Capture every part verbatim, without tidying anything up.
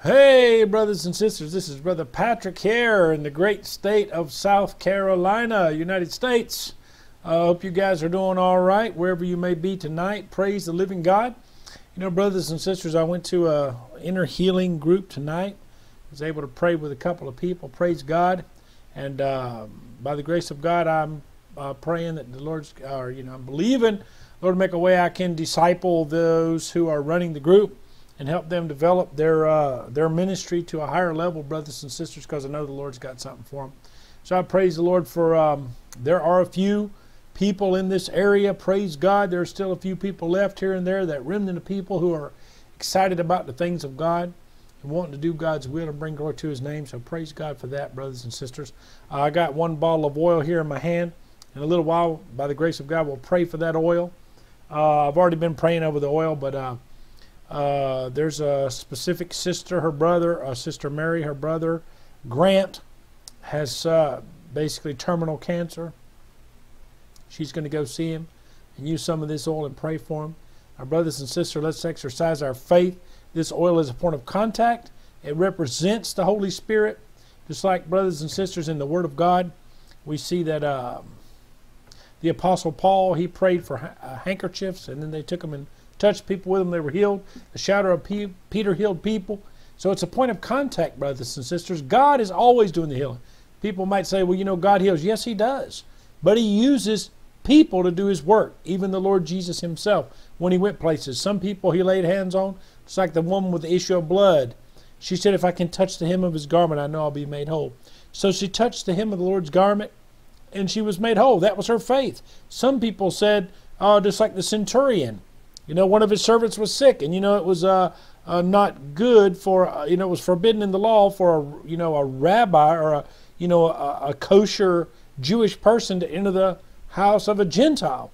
Hey, brothers and sisters, this is Brother Patrick here in the great state of South Carolina, United States. I uh, hope you guys are doing all right wherever you may be tonight. Praise the living God. You know, brothers and sisters, I went to a inner healing group tonight. I was able to pray with a couple of people. Praise God. And uh, by the grace of God, I'm uh, praying that the Lord's, or, you know, I'm believing Lord make a way I can disciple those who are running the group and help them develop their uh, their ministry to a higher level, brothers and sisters, because I know the Lord's got something for them. So I praise the Lord for, um, there are a few people in this area. Praise God. There are still a few people left here and there, that remnant of people who are excited about the things of God and wanting to do God's will and bring glory to His name. So praise God for that, brothers and sisters. Uh, I got one bottle of oil here in my hand. In a little while, by the grace of God, we'll pray for that oil. Uh, I've already been praying over the oil, but uh, uh, there's a specific sister, her brother, uh, Sister Mary, her brother, Grant, has uh, basically terminal cancer. She's going to go see him and use some of this oil and pray for him. Our brothers and sisters, let's exercise our faith. This oil is a point of contact. It represents the Holy Spirit. Just like brothers and sisters in the Word of God, we see that uh, the Apostle Paul, he prayed for ha uh, handkerchiefs, and then they took them and touched people with them. They were healed. The shadow of P Peter healed people. So it's a point of contact, brothers and sisters. God is always doing the healing. People might say, well, you know, God heals. Yes, He does. But He uses people to do His work. Even the Lord Jesus Himself, when He went places. Some people He laid hands on. It's like the woman with the issue of blood. She said, if I can touch the hem of His garment, I know I'll be made whole. So she touched the hem of the Lord's garment, and she was made whole. That was her faith. Some people said, oh, just like the centurion. You know, one of his servants was sick, and, you know, it was uh, uh, not good for, uh, you know, it was forbidden in the law for, a, you know, a rabbi or, a, you know, a, a kosher Jewish person to enter the house of a Gentile.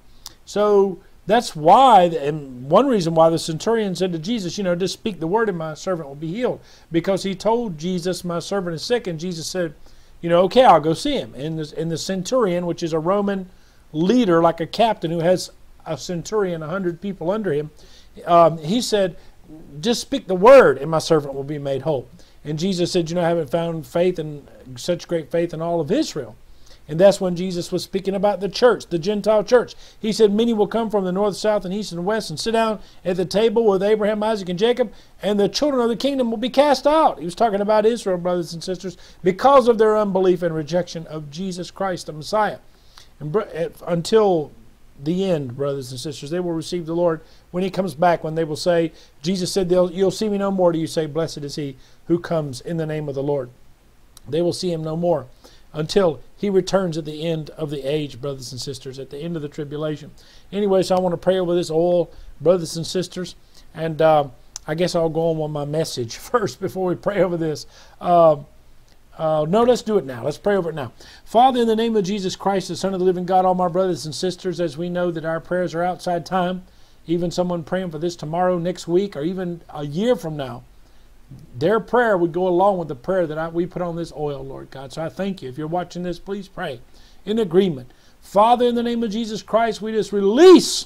So that's why, and one reason why the centurion said to Jesus, you know, just speak the word and my servant will be healed. Because he told Jesus, my servant is sick, and Jesus said, you know, okay, I'll go see him. And the, and the centurion, which is a Roman leader, like a captain who has a centurion, a hundred people under him, um, he said, just speak the word and my servant will be made whole. And Jesus said, you know, I haven't found faith and such great faith in all of Israel. And that's when Jesus was speaking about the church, the Gentile church. He said, many will come from the north, south, and east, and west and sit down at the table with Abraham, Isaac, and Jacob, and the children of the kingdom will be cast out. He was talking about Israel, brothers and sisters, because of their unbelief and rejection of Jesus Christ, the Messiah. And until the end, brothers and sisters, they will receive the Lord when He comes back, when they will say, Jesus said, you'll see me no more. Do you say, blessed is he who comes in the name of the Lord? They will see Him no more until He returns at the end of the age, brothers and sisters, at the end of the tribulation. Anyway, so I want to pray over this oil, brothers and sisters, and uh, I guess I'll go on with my message first before we pray over this. Uh, uh, no, let's do it now. Let's pray over it now. Father, in the name of Jesus Christ, the Son of the living God, all my brothers and sisters, as we know that our prayers are outside time, even someone praying for this tomorrow, next week, or even a year from now, their prayer would go along with the prayer that I, we put on this oil, Lord God. So I thank you. If you're watching this, please pray in agreement. Father, in the name of Jesus Christ, we just release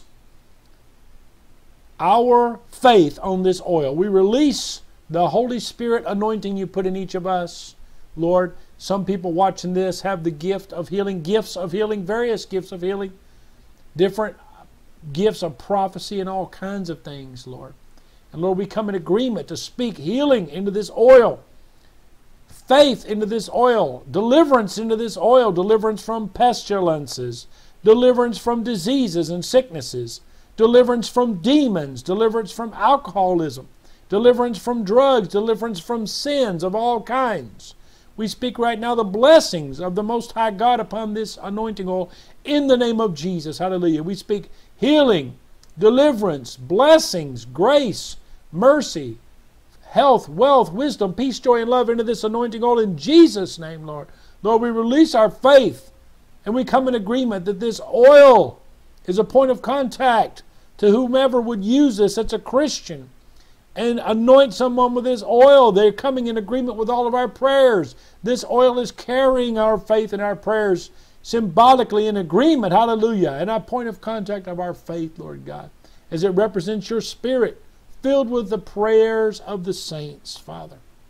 our faith on this oil. We release the Holy Spirit anointing you put in each of us, Lord. Some people watching this have the gift of healing, gifts of healing, various gifts of healing, different gifts of prophecy and all kinds of things, Lord. And Lord, we come in agreement to speak healing into this oil, faith into this oil, deliverance into this oil, deliverance from pestilences, deliverance from diseases and sicknesses, deliverance from demons, deliverance from alcoholism, deliverance from drugs, deliverance from sins of all kinds. We speak right now the blessings of the Most High God upon this anointing oil in the name of Jesus. Hallelujah. We speak healing, deliverance, blessings, grace, mercy, health, wealth, wisdom, peace, joy, and love into this anointing oil in Jesus' name, Lord. Lord, we release our faith and we come in agreement that this oil is a point of contact to whomever would use this that's a Christian, and anoint someone with this oil. They're coming in agreement with all of our prayers. This oil is carrying our faith and our prayers symbolically in agreement. Hallelujah. And our point of contact of our faith, Lord God, as it represents your Spirit, filled with the prayers of the saints, Father.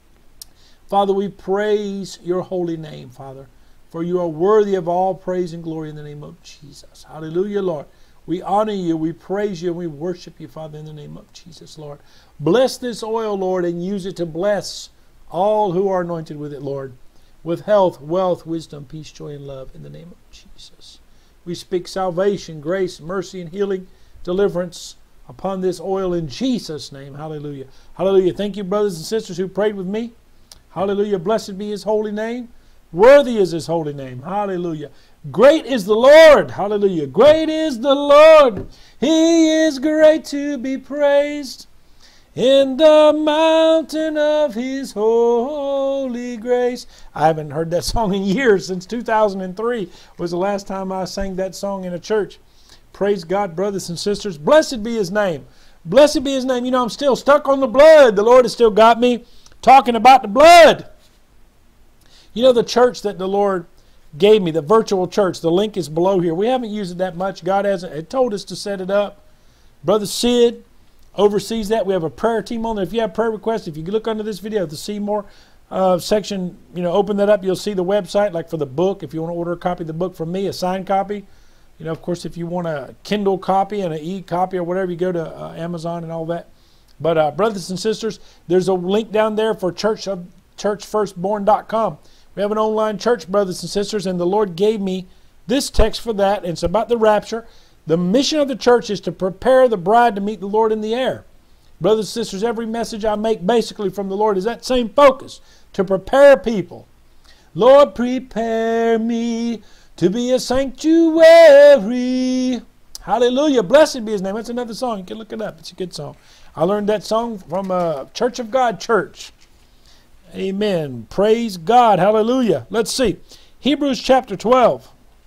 Father, we praise your holy name, Father, for you are worthy of all praise and glory in the name of Jesus. Hallelujah, Lord. We honor you, we praise you, and we worship you, Father, in the name of Jesus, Lord. Bless this oil, Lord, and use it to bless all who are anointed with it, Lord, with health, wealth, wisdom, peace, joy, and love in the name of Jesus. We speak salvation, grace, mercy, and healing, deliverance upon this oil in Jesus' name. Hallelujah. Hallelujah. Thank you, brothers and sisters who prayed with me. Hallelujah. Blessed be his holy name. Worthy is his holy name. Hallelujah. Great is the Lord. Hallelujah. Great is the Lord. He is great to be praised. In the mountain of his holy grace. I haven't heard that song in years. Since two thousand three was the last time I sang that song in a church. Praise God, brothers and sisters. Blessed be his name. Blessed be his name. You know, I'm still stuck on the blood. The Lord has still got me talking about the blood. You know, the church that the Lord gave me, the virtual church, the link is below here. We haven't used it that much. God hasn't told us to set it up. Brother Sid oversees that. We have a prayer team on there. If you have prayer requests, if you look under this video, the see more uh, section, you know, open that up. You'll see the website, like for the book. If you want to order a copy of the book from me, a signed copy. You know, of course, if you want a Kindle copy and an e-copy or whatever, you go to uh, Amazon and all that. But uh, brothers and sisters, there's a link down there for church of church firstborn dot com. We have an online church, brothers and sisters, and the Lord gave me this text for that. And it's about the rapture. The mission of the church is to prepare the bride to meet the Lord in the air. Brothers and sisters, every message I make basically from the Lord is that same focus, to prepare people. Lord, prepare me to be a sanctuary. Hallelujah. Blessed be his name. That's another song. You can look it up. It's a good song. I learned that song from a Church of God church. Amen. Praise God. Hallelujah. Let's see. Hebrews chapter twelve.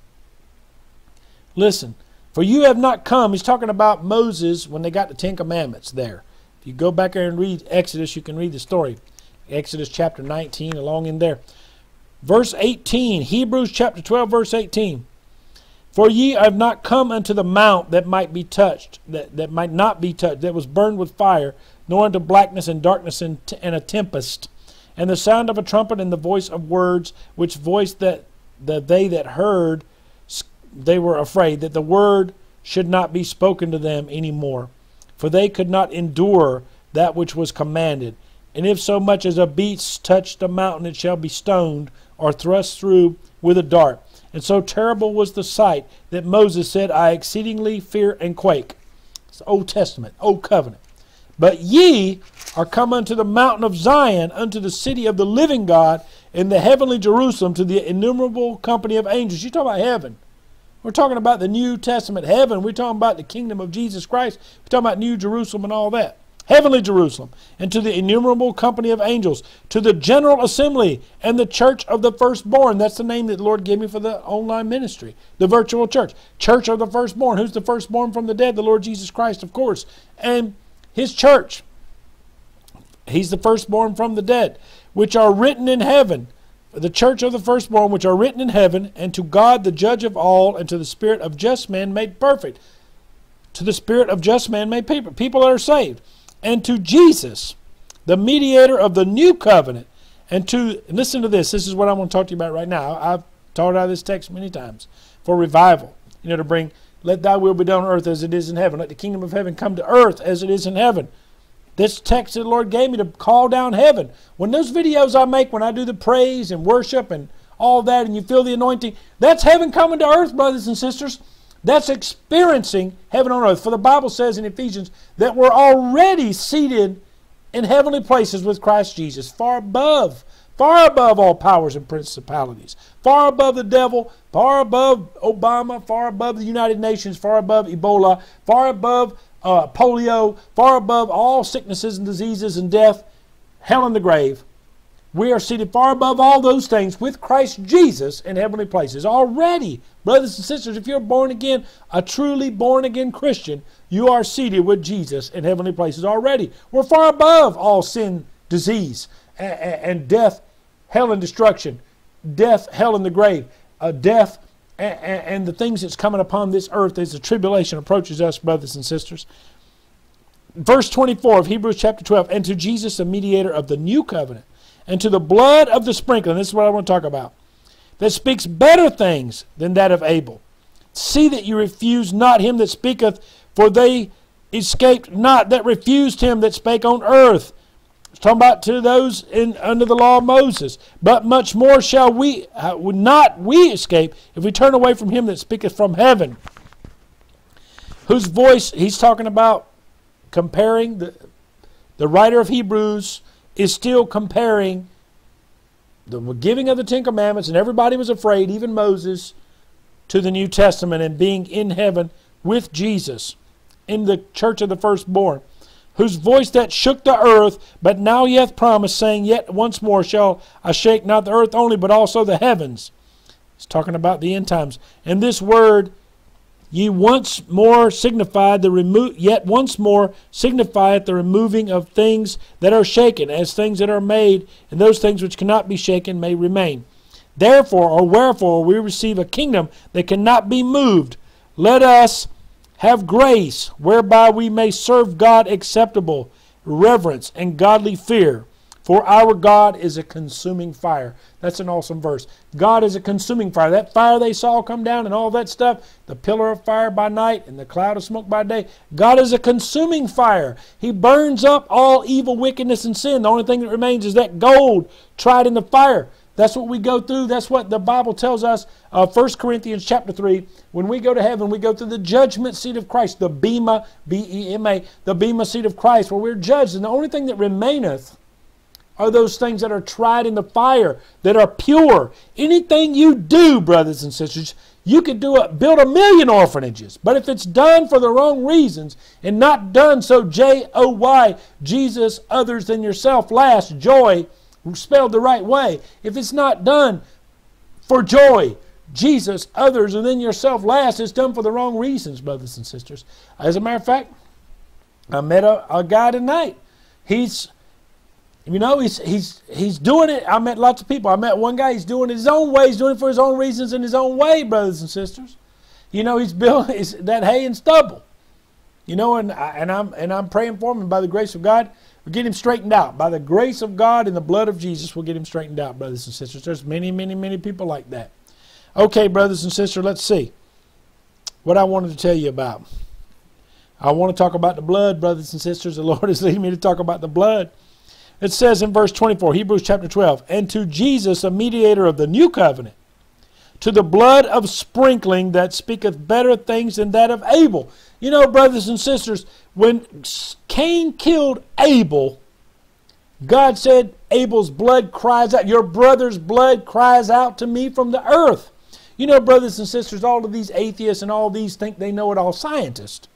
Listen. For you have not come. He's talking about Moses when they got the Ten Commandments there. If you go back there and read Exodus, you can read the story. Exodus chapter nineteen, along in there. Verse eighteen. Hebrews chapter twelve, verse eighteen. For ye have not come unto the mount that might be touched, that, that might not be touched, that was burned with fire, nor unto blackness and darkness and, and a tempest, and the sound of a trumpet and the voice of words, which voice that the they that heard, they were afraid that the word should not be spoken to them any more. For they could not endure that which was commanded. And if so much as a beast touch the mountain, it shall be stoned, or thrust through with a dart. And so terrible was the sight that Moses said, I exceedingly fear and quake. It's the Old Testament, Old Covenant. But ye are come unto the mountain of Zion, unto the city of the living God, in the heavenly Jerusalem, to the innumerable company of angels. You talk about heaven. We're talking about the New Testament heaven. We're talking about the kingdom of Jesus Christ. We're talking about New Jerusalem and all that. Heavenly Jerusalem, and to the innumerable company of angels, to the general assembly and the church of the firstborn. That's the name that the Lord gave me for the online ministry, the virtual church. Church of the firstborn. Who's the firstborn from the dead? The Lord Jesus Christ, of course. And his church. He's the firstborn from the dead, which are written in heaven. The church of the firstborn, which are written in heaven, and to God the judge of all, and to the spirit of just man made perfect. To the spirit of just man made people. People that are saved. And to Jesus, the mediator of the new covenant, and to, listen to this, this is what I want to talk to you about right now. I've taught out of this text many times. For revival, you know, to bring, let thy will be done on earth as it is in heaven. Let the kingdom of heaven come to earth as it is in heaven. This text that the Lord gave me to call down heaven. When those videos I make, when I do the praise and worship and all that, and you feel the anointing, that's heaven coming to earth, brothers and sisters. That's experiencing heaven on earth. For the Bible says in Ephesians that we're already seated in heavenly places with Christ Jesus, far above, far above all powers and principalities, far above the devil, far above Obama, far above the United Nations, far above Ebola, far above uh, polio, far above all sicknesses and diseases and death, hell and the grave. We are seated far above all those things with Christ Jesus in heavenly places. Already, brothers and sisters, if you're born again, a truly born again Christian, you are seated with Jesus in heavenly places already. We're far above all sin, disease, and, and death, hell and destruction, death, hell and the grave, uh, death, and, and the things that's coming upon this earth as the tribulation approaches us, brothers and sisters. Verse twenty-four of Hebrews chapter twelve, and to Jesus, the mediator of the new covenant, and to the blood of the sprinkling, this is what I want to talk about, that speaks better things than that of Abel. See that you refuse not him that speaketh, for they escaped not that refused him that spake on earth. It's talking about to those in under the law of Moses. But much more shall we uh, not we escape if we turn away from him that speaketh from heaven. Whose voice, he's talking about comparing, the, the writer of Hebrews is still comparing the giving of the Ten Commandments, and everybody was afraid, even Moses, to the New Testament and being in heaven with Jesus in the church of the firstborn, whose voice that shook the earth, but now he hath promised, saying, yet once more shall I shake not the earth only, but also the heavens. He's talking about the end times. And this word, ye once more signified the remo- yet once more signifieth the removing of things that are shaken, as things that are made, and those things which cannot be shaken may remain. Therefore, or wherefore, we receive a kingdom that cannot be moved. Let us have grace, whereby we may serve God acceptable, reverence, and godly fear. For our God is a consuming fire. That's an awesome verse. God is a consuming fire. That fire they saw come down and all that stuff, the pillar of fire by night and the cloud of smoke by day, God is a consuming fire. He burns up all evil, wickedness, and sin. The only thing that remains is that gold tried in the fire. That's what we go through. That's what the Bible tells us. Uh, First Corinthians chapter three, when we go to heaven, we go through the judgment seat of Christ, the Bema, B E M A, the Bema seat of Christ, where we're judged. And the only thing that remaineth are those things that are tried in the fire, that are pure. Anything you do, brothers and sisters, you could do a, build a million orphanages. But if it's done for the wrong reasons and not done so J O Y, Jesus, others than yourself, last, joy, spelled the right way. If it's not done for joy, Jesus, others, and then yourself last, it's done for the wrong reasons, brothers and sisters. As a matter of fact, I met a, a guy tonight. He's, you know, he's he's he's doing it. I met lots of people. I met one guy. He's doing it his own way. He's doing it for his own reasons in his own way, brothers and sisters. You know, he's building that hay and stubble. You know, and I, and I'm and I'm praying for him, and by the grace of God, we'll get him straightened out. By the grace of God and the blood of Jesus, we'll get him straightened out, brothers and sisters. There's many, many, many people like that. Okay, brothers and sisters, let's see what I wanted to tell you about. I want to talk about the blood, brothers and sisters. The Lord is leading me to talk about the blood. It says in verse twenty-four, Hebrews chapter twelve, and to Jesus, a mediator of the new covenant, to the blood of sprinkling that speaketh better things than that of Abel. You know, brothers and sisters, when Cain killed Abel, God said, Abel's blood cries out, your brother's blood cries out to me from the earth. You know, brothers and sisters, all of these atheists and all these think they know it all scientists.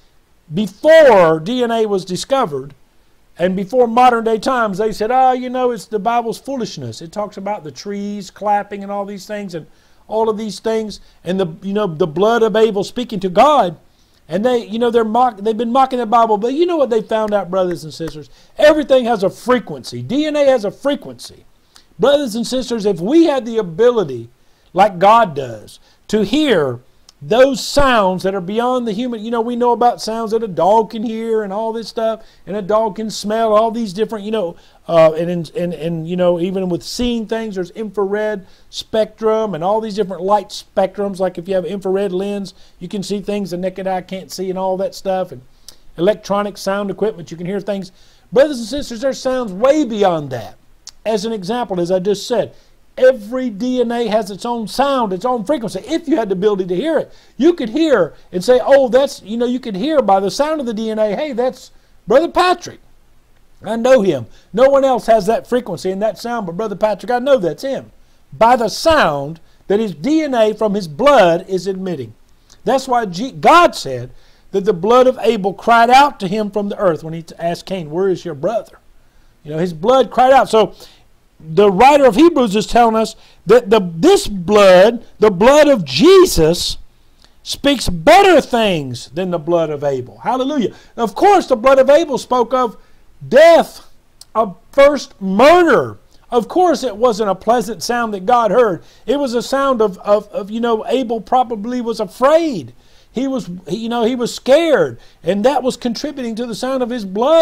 Before D N A was discovered, and before modern day times, they said, oh, you know, it's the Bible's foolishness. It talks about the trees clapping and all these things and all of these things, and the you know the blood of Abel speaking to God. And they, you know, they're mock, they've been mocking the Bible, but you know what they found out, brothers and sisters? Everything has a frequency. D N A has a frequency. Brothers and sisters, if we had the ability, like God does, to hear those sounds that are beyond the human, you know, we know about sounds that a dog can hear and all this stuff, and a dog can smell, all these different, you know, uh, and, and, and, you know, even with seeing things, there's infrared spectrum and all these different light spectrums. Like if you have an infrared lens, you can see things the naked eye can't see and all that stuff. And electronic sound equipment, you can hear things. Brothers and sisters, there's sounds way beyond that. As an example, as I just said, every D N A has its own sound, its own frequency. If you had the ability to hear it, you could hear and say, oh, that's, you know, you could hear by the sound of the D N A, hey, that's Brother Patrick. I know him. No one else has that frequency and that sound but Brother Patrick. I know that's him. By the sound that his D N A from his blood is emitting. That's why God said that the blood of Abel cried out to him from the earth when he asked Cain, where is your brother? You know, his blood cried out. So the writer of Hebrews is telling us that the, this blood, the blood of Jesus, speaks better things than the blood of Abel. Hallelujah. Of course, the blood of Abel spoke of death, of first murder. Of course, it wasn't a pleasant sound that God heard. It was a sound of, of, of you know, Abel probably was afraid. He was, you know, he was scared, and that was contributing to the sound of his blood.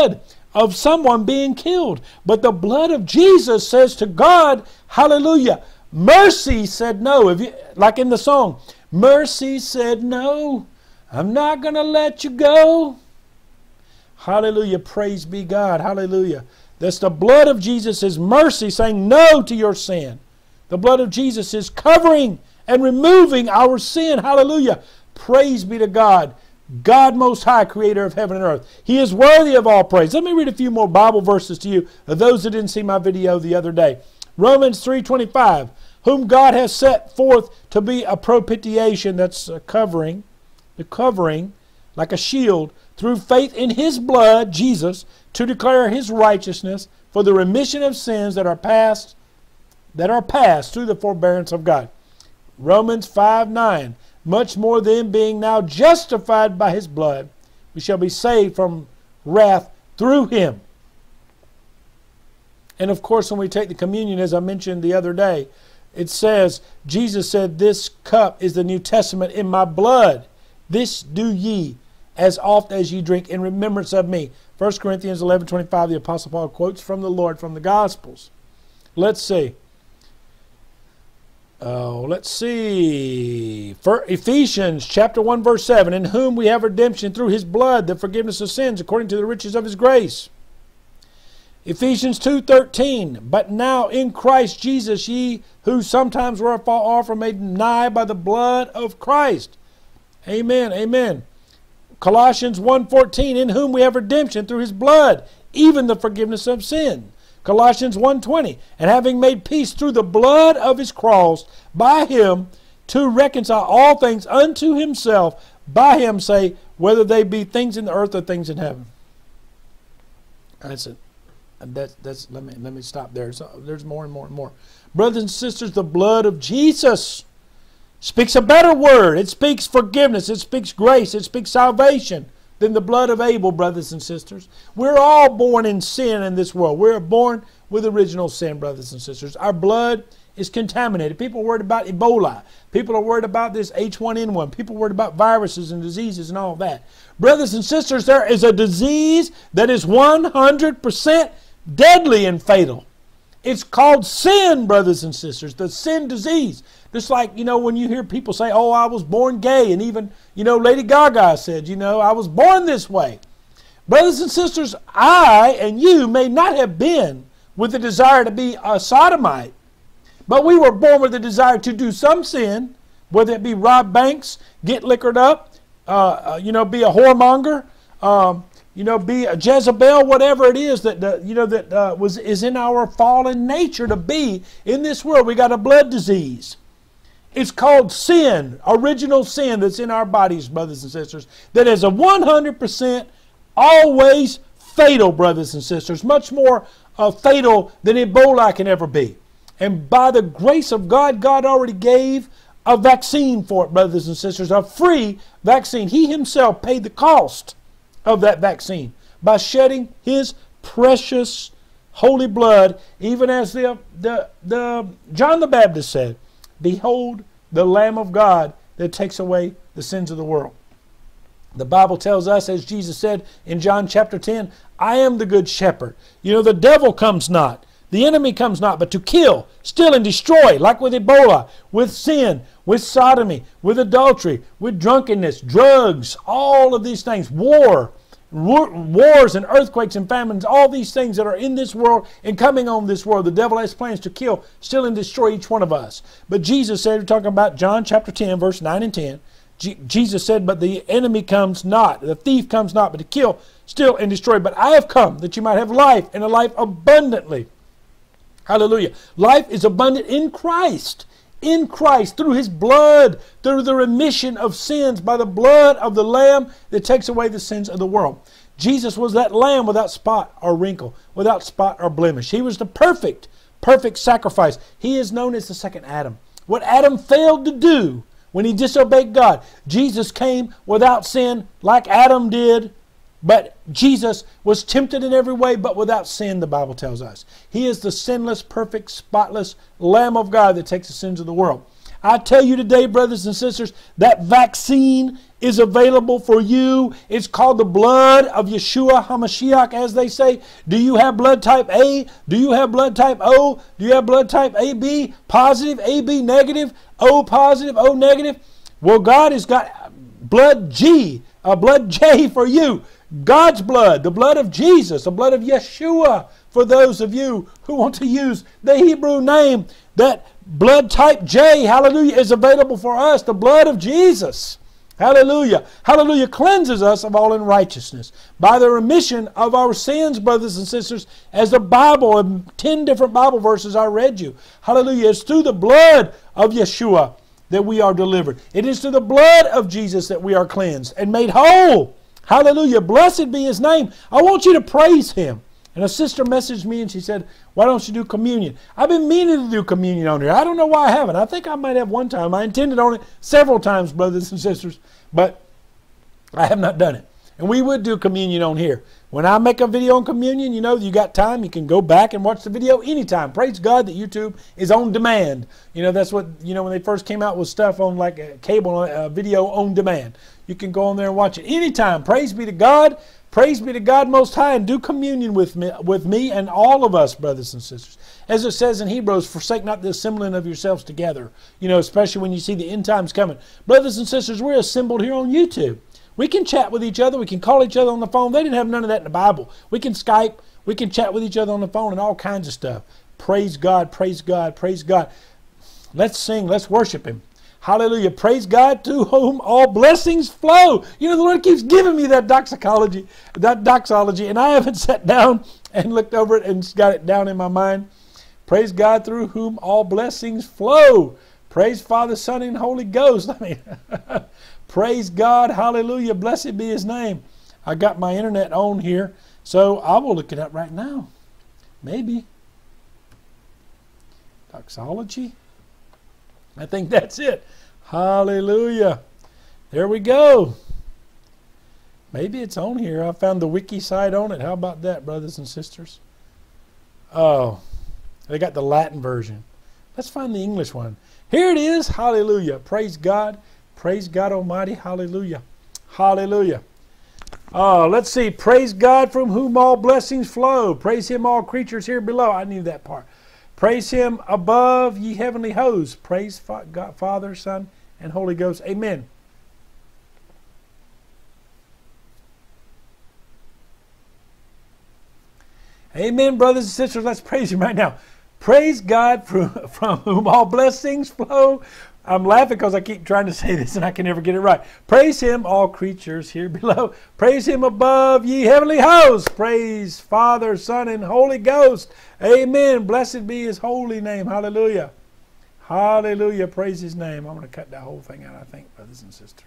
of someone being killed. But the blood of Jesus says to God, hallelujah, mercy said no. If you, like in the song, mercy said no, I'm not going to let you go. Hallelujah, praise be God, hallelujah. That's the blood of Jesus is mercy saying no to your sin. The blood of Jesus is covering and removing our sin, hallelujah. Praise be to God. God Most High, creator of heaven and earth. He is worthy of all praise. Let me read a few more Bible verses to you, of those that didn't see my video the other day. Romans three twenty-five, whom God has set forth to be a propitiation, that's a covering, the covering, like a shield, through faith in His blood, Jesus, to declare His righteousness for the remission of sins that are past, that are past through the forbearance of God. Romans five nine, much more then, being now justified by His blood, we shall be saved from wrath through Him. And of course, when we take the communion, as I mentioned the other day, it says, Jesus said, this cup is the New Testament in my blood. This do ye as oft as ye drink in remembrance of me. First Corinthians eleven twenty-five, the Apostle Paul quotes from the Lord from the Gospels. Let's see. Oh, let's see. For Ephesians chapter one, verse seven, in whom we have redemption through His blood, the forgiveness of sins, according to the riches of His grace. Ephesians two thirteen, but now in Christ Jesus, ye who sometimes were afar off are made nigh by the blood of Christ. Amen, amen. Colossians one fourteen, in whom we have redemption through His blood, even the forgiveness of sin. Colossians one twenty, and having made peace through the blood of His cross, by Him to reconcile all things unto Himself, by Him say, whether they be things in the earth or things in heaven. That's it. That's, that's, let me, let me stop there. So, there's more and more and more. Brothers and sisters, the blood of Jesus speaks a better word. It speaks forgiveness. It speaks grace. It speaks salvation than the blood of Abel, brothers and sisters. We're all born in sin in this world. We're born with original sin, brothers and sisters. Our blood is contaminated. People are worried about Ebola. People are worried about this H one N one. People are worried about viruses and diseases and all that. Brothers and sisters, there is a disease that is one hundred percent deadly and fatal. It's called sin, brothers and sisters, the sin disease. Just like, you know, when you hear people say, oh, I was born gay, and even, you know, Lady Gaga said, you know, I was born this way. Brothers and sisters, I and you may not have been with the desire to be a sodomite, but we were born with the desire to do some sin, whether it be rob banks, get liquored up, uh, uh, you know, be a whoremonger, um, you know, be a Jezebel, whatever it is that, uh, you know, that uh, was is in our fallen nature to be in this world. We got a blood disease. It's called sin, original sin that's in our bodies, brothers and sisters, that is a one hundred percent always fatal, brothers and sisters, much more uh, fatal than Ebola can ever be. And by the grace of God, God already gave a vaccine for it, brothers and sisters, a free vaccine. He Himself paid the cost of that vaccine by shedding His precious holy blood, even as the, the, the John the Baptist said, behold the Lamb of God that takes away the sins of the world. The Bible tells us, as Jesus said in John chapter ten, I am the good shepherd. You know, the devil comes not, the enemy comes not, but to kill, steal, and destroy, like with Ebola, with sin, with sodomy, with adultery, with drunkenness, drugs, all of these things, war, wars and earthquakes and famines, all these things that are in this world and coming on this world. The devil has plans to kill, steal, and destroy each one of us. But Jesus said, we're talking about John chapter ten, verse nine and ten, G Jesus said, but the enemy comes not, the thief comes not, but to kill, steal, and destroy. But I have come that you might have life, and a life abundantly. Hallelujah. Life is abundant in Christ. In Christ, through His blood, through the remission of sins, by the blood of the Lamb that takes away the sins of the world. Jesus was that Lamb without spot or wrinkle, without spot or blemish. He was the perfect, perfect sacrifice. He is known as the second Adam. What Adam failed to do when he disobeyed God, Jesus came without sin like Adam did. But Jesus was tempted in every way, but without sin, the Bible tells us. He is the sinless, perfect, spotless Lamb of God that takes the sins of the world. I tell you today, brothers and sisters, that vaccine is available for you. It's called the blood of Yeshua HaMashiach, as they say. Do you have blood type A? Do you have blood type O? Do you have blood type A B positive, A B negative, O positive, O negative? Well, God has got blood G, a blood J for you. God's blood, the blood of Jesus, the blood of Yeshua, for those of you who want to use the Hebrew name. That blood type J, hallelujah, is available for us. The blood of Jesus, hallelujah, hallelujah, cleanses us of all unrighteousness by the remission of our sins, brothers and sisters, as the Bible, in ten different Bible verses I read you. Hallelujah, it's through the blood of Yeshua that we are delivered. It is through the blood of Jesus that we are cleansed and made whole. Hallelujah, blessed be His name. I want you to praise Him. And a sister messaged me and she said, why don't you do communion? I've been meaning to do communion on here. I don't know why I haven't. I think I might have one time. I intended on it several times, brothers and sisters, but I have not done it. And we would do communion on here. When I make a video on communion, you know, you got time, you can go back and watch the video anytime. Praise God that YouTube is on demand. You know, that's what, you know, when they first came out with stuff on like a cable uh, video on demand. You can go on there and watch it anytime. Praise be to God. Praise be to God Most High, and do communion with me, with me and all of us, brothers and sisters. As it says in Hebrews, forsake not the assembling of yourselves together, you know, especially when you see the end times coming. Brothers and sisters, we're assembled here on YouTube. We can chat with each other. We can call each other on the phone. They didn't have none of that in the Bible. We can Skype. We can chat with each other on the phone and all kinds of stuff. Praise God, praise God, praise God. Let's sing. Let's worship Him. Hallelujah. Praise God, to whom all blessings flow. You know, the Lord keeps giving me that doxology, that doxology, and I haven't sat down and looked over it and got it down in my mind. Praise God, through whom all blessings flow. Praise Father, Son, and Holy Ghost. I mean, praise God. Hallelujah. Blessed be His name. I got my internet on here, so I will look it up right now. Maybe. Doxology. I think that's it. Hallelujah. There we go. Maybe it's on here. I found the wiki site on it. How about that, brothers and sisters? Oh, they got the Latin version. Let's find the English one. Here it is. Hallelujah. Praise God. Praise God Almighty. Hallelujah. Hallelujah. Oh, let's see. Praise God, from whom all blessings flow. Praise Him, all creatures here below. I knew that part. Praise Him above, ye heavenly hosts. Praise God, Father, Son, and Holy Ghost. Amen. Amen, brothers and sisters. Let's praise Him right now. Praise God, from, from whom all blessings flow. I'm laughing because I keep trying to say this and I can never get it right. Praise Him, all creatures here below. Praise Him above, ye heavenly hosts. Praise Father, Son, and Holy Ghost. Amen. Blessed be His holy name. Hallelujah. Hallelujah. Praise His name. I'm going to cut that whole thing out, I think, brothers and sisters.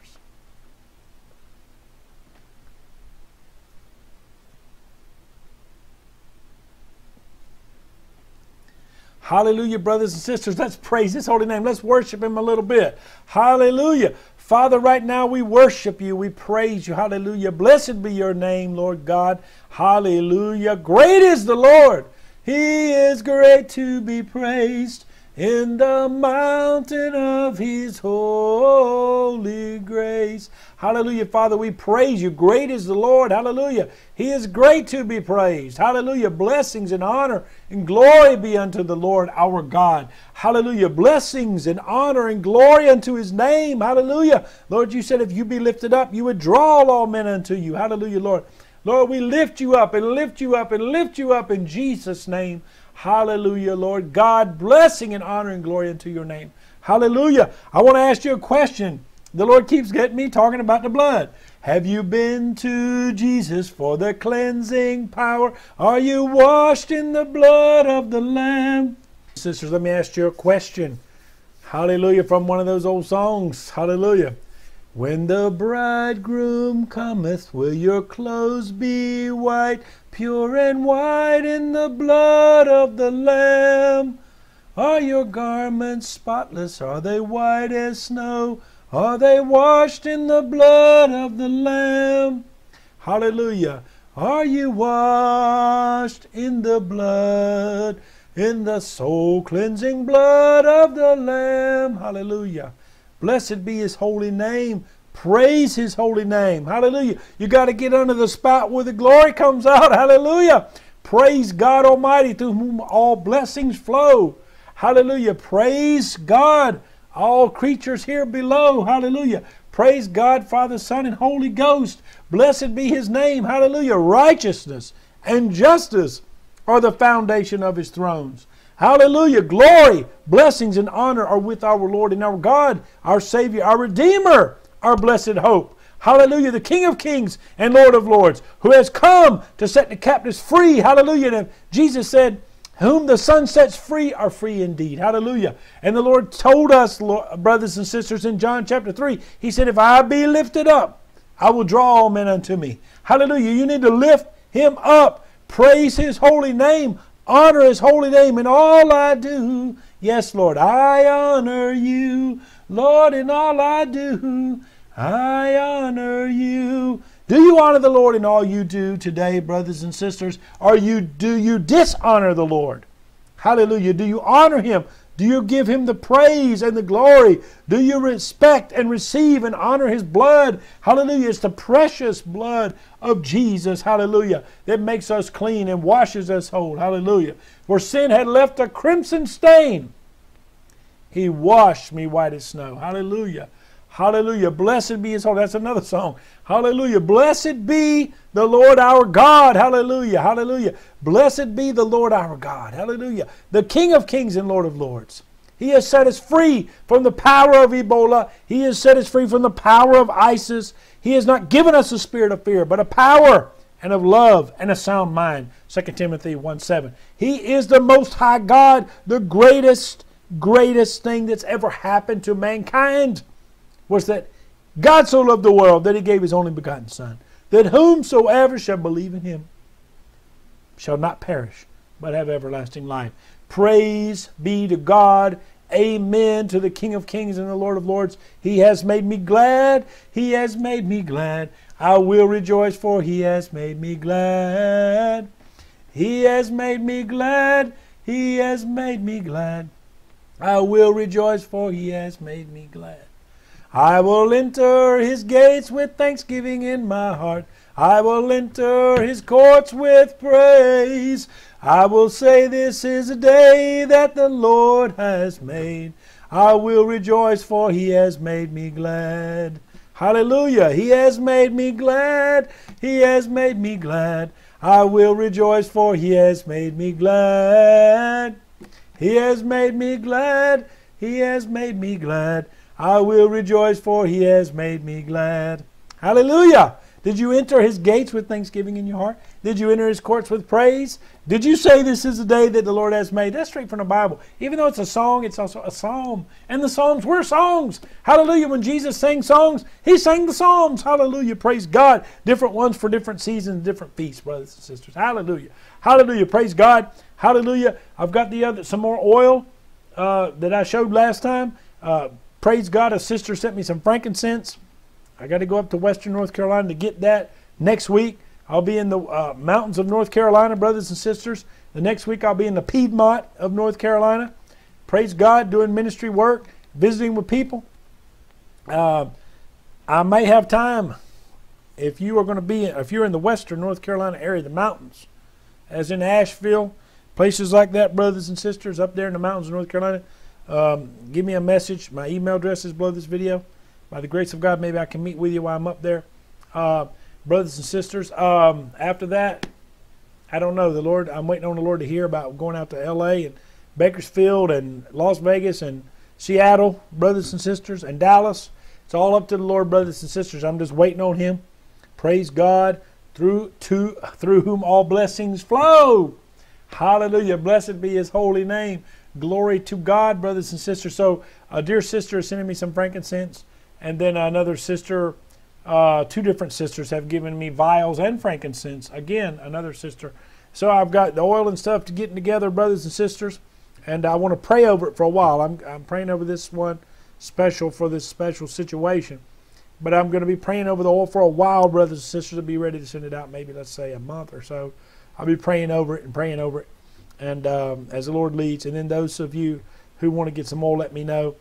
Hallelujah, brothers and sisters. Let's praise His holy name. Let's worship Him a little bit. Hallelujah. Father, right now we worship You. We praise You. Hallelujah. Blessed be Your name, Lord God. Hallelujah. Great is the Lord. He is great to be praised in the mountain of His holy grace. Hallelujah, Father, we praise You. Great is the Lord. Hallelujah. He is great to be praised. Hallelujah. Blessings and honor and glory be unto the Lord our God. Hallelujah. Blessings and honor and glory unto His name. Hallelujah. Lord, You said if You be lifted up, You would draw all men unto You. Hallelujah, Lord. Lord, we lift You up and lift You up and lift You up in Jesus' name. Hallelujah, Lord God. Blessing and honor and glory unto Your name. Hallelujah. I want to ask you a question. The Lord keeps getting me talking about the blood. Have you been to Jesus for the cleansing power? Are you washed in the blood of the Lamb? Sisters, let me ask you a question. Hallelujah, from one of those old songs. Hallelujah. When the bridegroom cometh, will your clothes be white, pure and white in the blood of the Lamb? Are your garments spotless? Are they white as snow? Are they washed in the blood of the Lamb? Hallelujah. Are you washed in the blood? in the soul-cleansing blood of the Lamb. Hallelujah. Blessed be His holy name. Praise His holy name. Hallelujah. You got to get under the spout where the glory comes out. Hallelujah. Praise God Almighty, through whom all blessings flow. Hallelujah. Praise God, all creatures here below. Hallelujah. Praise God, Father, Son, and Holy Ghost. Blessed be His name. Hallelujah. Righteousness and justice are the foundation of His thrones. Hallelujah. Glory, blessings, and honor are with our Lord and our God, our Savior, our Redeemer, our blessed hope. Hallelujah. The King of Kings and Lord of Lords, who has come to set the captives free. Hallelujah. And Jesus said, whom the Son sets free are free indeed. Hallelujah. And the Lord told us, brothers and sisters, in John chapter three, He said, if I be lifted up, I will draw all men unto me. Hallelujah. You need to lift Him up. Praise His holy name. Honor His holy name in all I do. Yes, Lord, I honor You. Lord, in all I do, I honor You. Do you honor the Lord in all you do today, brothers and sisters? Or you, do you dishonor the Lord? Hallelujah. Do you honor Him? Do you give Him the praise and the glory? Do you respect and receive and honor His blood? Hallelujah. It's the precious blood of Jesus, hallelujah, that makes us clean and washes us whole. Hallelujah. For sin had left a crimson stain, He washed me white as snow. Hallelujah. Hallelujah. Blessed be His holy. That's another song. Hallelujah. Blessed be the Lord our God. Hallelujah. Hallelujah. Blessed be the Lord our God. Hallelujah. The King of Kings and Lord of Lords. He has set us free from the power of Ebola. He has set us free from the power of ISIS. He has not given us a spirit of fear, but a power and of love and a sound mind. Second Timothy one seven. He is the Most High God, the greatest, greatest thing that's ever happened to mankind was that God so loved the world that He gave His only begotten Son, that whomsoever shall believe in Him shall not perish, but have everlasting life. Praise be to God. Amen to the King of Kings and the Lord of Lords. He has made me glad. He has made me glad. I will rejoice, for He has made me glad. He has made me glad. He has made me glad. I will rejoice, for He has made me glad. I will enter His gates with thanksgiving in my heart. I will enter His courts with praise. I will say, this is a day that the Lord has made. I will rejoice, for He has made me glad. Hallelujah. He has made me glad. He has made me glad. I will rejoice, for He has made me glad. He has made me glad. He has made me glad. I will rejoice, for He has made me glad. Hallelujah. Did you enter His gates with thanksgiving in your heart? Did you enter His courts with praise? Did you say, this is the day that the Lord has made? That's straight from the Bible. Even though it's a song, it's also a psalm. And the psalms were songs. Hallelujah. When Jesus sang songs, He sang the psalms. Hallelujah. Praise God. Different ones for different seasons, different feasts, brothers and sisters. Hallelujah. Hallelujah. Praise God. Hallelujah. I've got the other, some more oil uh, that I showed last time. Uh, Praise God, a sister sent me some frankincense. I got to go up to Western North Carolina to get that next week. I'll be in the uh, mountains of North Carolina, brothers and sisters. The next week I'll be in the Piedmont of North Carolina. Praise God, doing ministry work, visiting with people. Uh, I may have time if you are going to be, if you're in the Western North Carolina area, the mountains, as in Asheville, places like that, brothers and sisters, up there in the mountains of North Carolina. Um, give me a message. My email address is below this video. By the grace of God, maybe I can meet with you while I'm up there. Uh, brothers and sisters, um, after that, I don't know. The Lord, I'm waiting on the Lord to hear about going out to L A and Bakersfield and Las Vegas and Seattle, brothers and sisters, and Dallas. It's all up to the Lord, brothers and sisters. I'm just waiting on Him. Praise God, through, to, through whom all blessings flow. Hallelujah. Blessed be His holy name. Glory to God, brothers and sisters. So a dear sister is sending me some frankincense. And then another sister, uh, two different sisters have given me vials and frankincense. Again, another sister. So I've got the oil and stuff to getting together, brothers and sisters. And I want to pray over it for a while. I'm, I'm praying over this one special for this special situation. But I'm going to be praying over the oil for a while, brothers and sisters, to be ready to send it out maybe, let's say, a month or so. I'll be praying over it and praying over it. and um, as the Lord leads. And then those of you who want to get some more, let me know.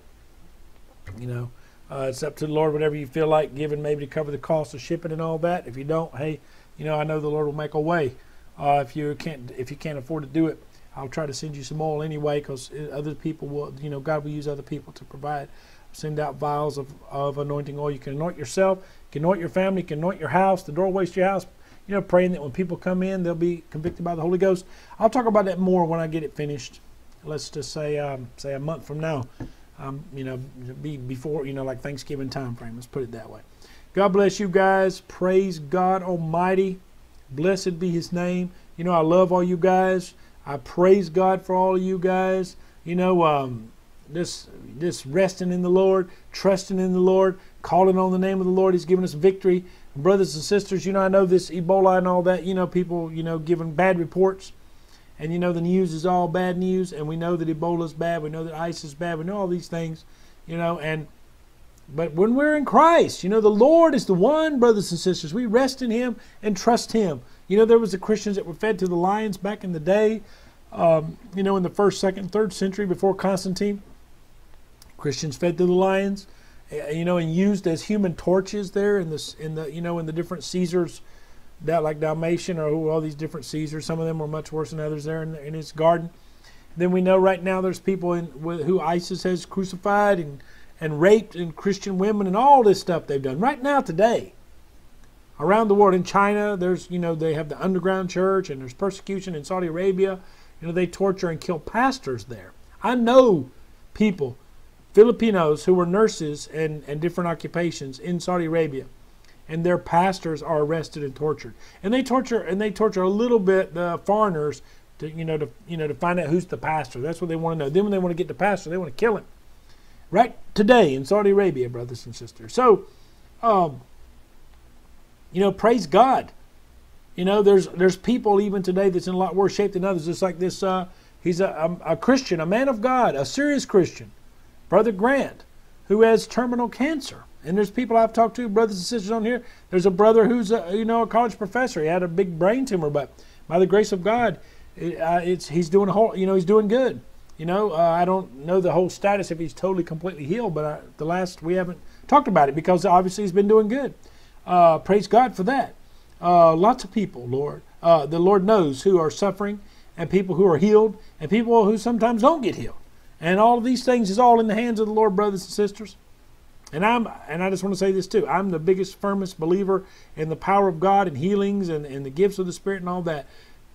You know, uh, it's up to the Lord, whatever you feel like giving, maybe to cover the cost of shipping and all that. If you don't, hey, you know, I know the Lord will make a way. Uh, if you can't, if you can't afford to do it, I'll try to send you some oil anyway, because other people will, you know, God will use other people to provide. Send out vials of, of anointing oil. You can anoint yourself, you can anoint your family, you can anoint your house, the doorways to your house, you know, praying that when people come in, they'll be convicted by the Holy Ghost. I'll talk about that more when I get it finished. Let's just say, um, say a month from now, um, you know, be before, you know, like Thanksgiving time frame. Let's put it that way. God bless you guys. Praise God Almighty. Blessed be His name. You know, I love all you guys. I praise God for all of you guys. You know, um, this, this resting in the Lord, trusting in the Lord, calling on the name of the Lord. He's given us victory. Brothers and sisters, you know, I know this Ebola and all that, you know, people, you know, giving bad reports. And, you know, the news is all bad news. And we know that Ebola is bad. We know that ice is bad. We know all these things, you know, and but when we're in Christ, you know, the Lord is the one, brothers and sisters. We rest in Him and trust Him. You know, there was the Christians that were fed to the lions back in the day, um, you know, in the first, second, third century before Constantine. Christians fed to the lions, you know, and used as human torches there in the, in the you know, in the different Caesars, that like Dalmatian or all these different Caesars. Some of them were much worse than others there in, in his garden. Then we know right now there's people in, who ISIS has crucified and and raped and Christian women and all this stuff they've done. Right now, today, around the world, in China, there's, you know, they have the underground church, and there's persecution in Saudi Arabia. You know, they torture and kill pastors there. I know people, Filipinos who were nurses and, and different occupations in Saudi Arabia, and their pastors are arrested and tortured. And they torture and they torture a little bit the foreigners to, you know, to you know, to find out who's the pastor. That's what they want to know. Then when they want to get the pastor, they want to kill him. Right today in Saudi Arabia, brothers and sisters. So, um, you know, praise God. You know, there's there's people even today that's in a lot worse shape than others. It's like this, uh, he's a, a, a Christian, a man of God, a serious Christian, Brother Grant, who has terminal cancer. And there's people I've talked to, brothers and sisters on here. There's a brother who's, a, you know, a college professor. He had a big brain tumor, but by the grace of God, it, uh, it's he's doing a whole, you know, he's doing good. You know, uh, I don't know the whole status if he's totally, completely healed, but I, the last, we haven't talked about it because obviously he's been doing good. Uh, praise God for that. Uh, lots of people, Lord, uh, the Lord knows who are suffering, and people who are healed, and people who sometimes don't get healed. And all of these things is all in the hands of the Lord, brothers and sisters. And I'm, and I just want to say this too. I'm the biggest, firmest believer in the power of God and healings and, and the gifts of the Spirit and all that.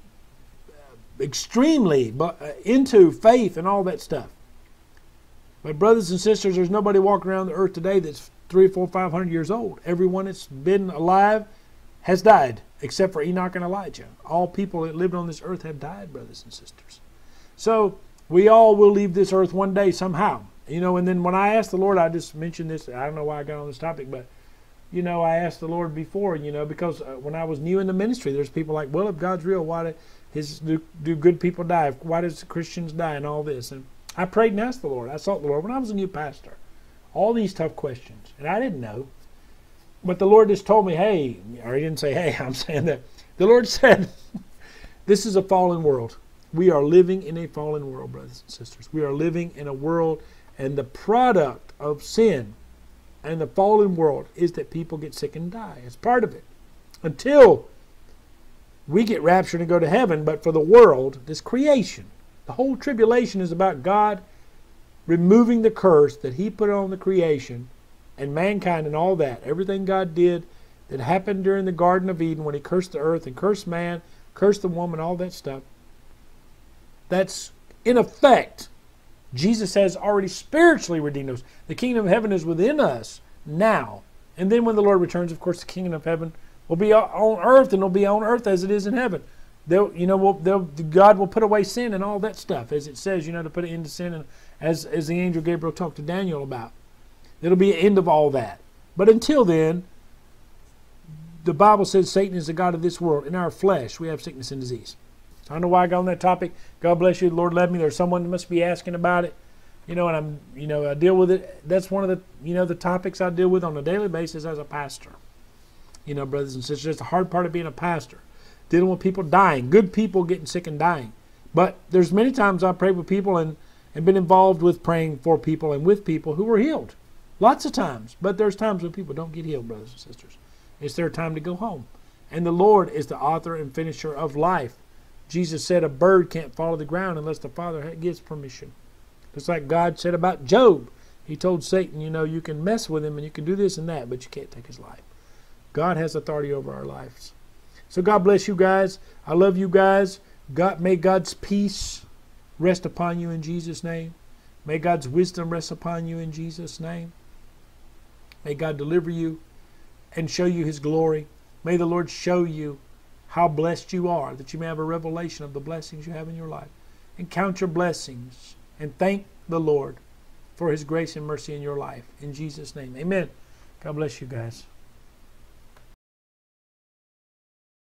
Extremely but uh, into faith and all that stuff. But brothers and sisters, there's nobody walking around the earth today that's three, four, five hundred years old. Everyone that's been alive has died, except for Enoch and Elijah. All people that lived on this earth have died, brothers and sisters. So we all will leave this earth one day somehow. You know, and then when I asked the Lord, I just mentioned this. I don't know why I got on this topic, but you know, I asked the Lord before, you know, because uh, when I was new in the ministry, there's people like, well, if God's real, why did his do, do good people die? Why does Christians die and all this? And I prayed and asked the Lord. I sought the Lord when I was a new pastor. All these tough questions. And I didn't know. But the Lord just told me, hey, or he didn't say, hey, I'm saying that. The Lord said, this is a fallen world. We are living in a fallen world, brothers and sisters. We are living in a world, and the product of sin and the fallen world is that people get sick and die. It's part of it. Until we get raptured and go to heaven, but for the world, this creation, the whole tribulation is about God removing the curse that He put on the creation and mankind and all that. Everything God did that happened during the Garden of Eden when He cursed the earth and cursed man, cursed the woman, all that stuff. That's in effect, Jesus has already spiritually redeemed us. The kingdom of heaven is within us now. And then when the Lord returns, of course, the kingdom of heaven will be on earth, and it'll be on earth as it is in heaven. They'll, you know, we'll, they'll, God will put away sin and all that stuff, as it says, you know, to put an end to sin, and as, as the angel Gabriel talked to Daniel about. There'll be an end of all that. But until then, the Bible says Satan is the god of this world. In our flesh, we have sickness and disease. So I don't know why I got on that topic. God bless you. The Lord led me. There's someone that must be asking about it. You know, and I'm, you know, I deal with it. That's one of the, you know, the topics I deal with on a daily basis as a pastor. You know, brothers and sisters, that's the hard part of being a pastor. Dealing with people dying, good people getting sick and dying. But there's many times I prayed with people and, and been involved with praying for people and with people who were healed. Lots of times. But there's times when people don't get healed, brothers and sisters. It's their time to go home. And the Lord is the author and finisher of life. Jesus said a bird can't fall to the ground unless the Father gives permission. Just like God said about Job. He told Satan, you know, you can mess with him and you can do this and that, but you can't take his life. God has authority over our lives. So God bless you guys. I love you guys. God, may God's peace rest upon you in Jesus' name. May God's wisdom rest upon you in Jesus' name. May God deliver you and show you his glory. May the Lord show you how blessed you are, that you may have a revelation of the blessings you have in your life. And count your blessings and thank the Lord for his grace and mercy in your life. In Jesus' name, amen. God bless you guys.